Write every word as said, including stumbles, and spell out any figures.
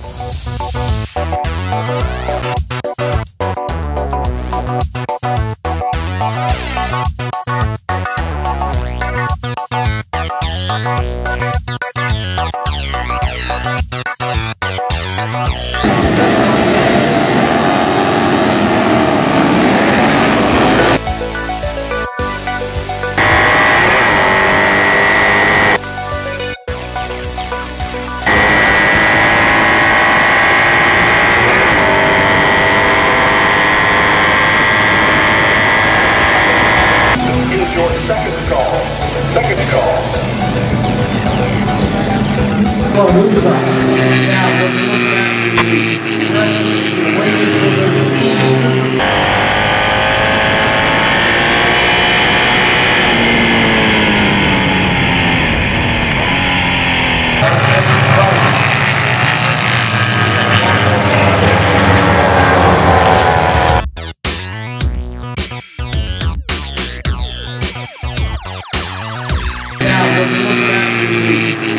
Your second call. Second call. Well, who's that? Now, we're looking at the waiting for the Now, we're looking at the